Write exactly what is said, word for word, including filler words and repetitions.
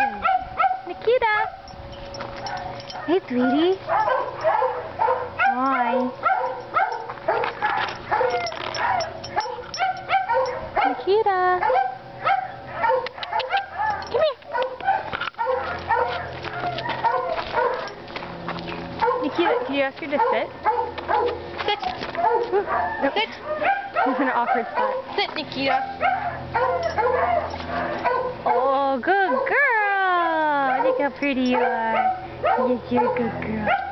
question. Nikita! Hey, sweetie. Hi. Nikita! Come here. Nikita, can you ask her to sit? Sit. Sit. This is an awkward spot. Sit, Nikita. Oh, good girl. Look how pretty you are. Yes, you're a good girl.